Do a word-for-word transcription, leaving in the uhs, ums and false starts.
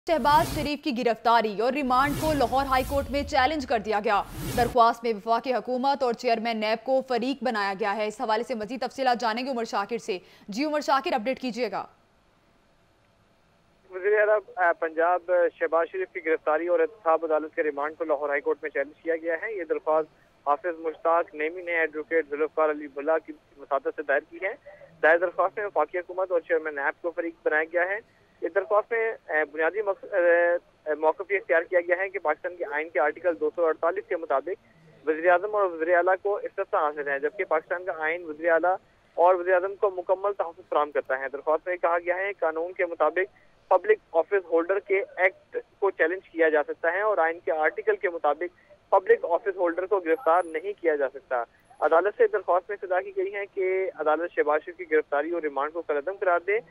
शहबाज शरीफ की गिरफ्तारी और रिमांड को लाहौर हाई कोर्ट में चैलेंज कर दिया गया। दरख्वास्त में वफाकी हुकूमत और चेयरमैन नैब को फरीक बनाया गया है। इस हवाले से मजीद तफसीलात जानेंगे उमर शाकिर से। जी उमर शाकिर, अपडेट कीजिएगा। वज़ीर-ए-आला पंजाब शहबाज शरीफ की गिरफ्तारी और एहतसाब अदालत के रिमांड को लाहौर हाई कोर्ट में चैलेंज किया गया है। ये दरख्वास्त हाफिज मुश्ताक नेमी ने एडवोकेट जुल्फ़िकार अली भुल्ला की मसादत से दायर की है। दायर दरख्वास्त में वफाकी हुकूमत और चेयरमैन नैब को फरीक बनाया गया है। इस दरख्वास्त में बुनियादी मौक़िफ़ इख्तियार किया गया है कि पाकिस्तान के आइन के आर्टिकल दो सौ अड़तालीस के मुताबिक वज़ीर-ए-आज़म और वज़ीर-ए-आला को इस्तिस्ना हासिल है, जबकि पाकिस्तान का आइन वज़ीर-ए-आला और वज़ीर-ए-आज़म को मुकम्मल तहफ़्फ़ुज़ फराहम करता है। दरख्वास्त में कहा गया है कानून के मुताबिक पब्लिक ऑफिस होल्डर के एक्ट को चैलेंज किया जा सकता है और आइन के आर्टिकल के मुताबिक पब्लिक ऑफिस होल्डर को गिरफ्तार नहीं किया जा सकता। अदालत से दरख्वास्त में सजा की गई है कि अदालत शहबाज शरीफ की गिरफ्तारी और रिमांड को कलअदम करार दे।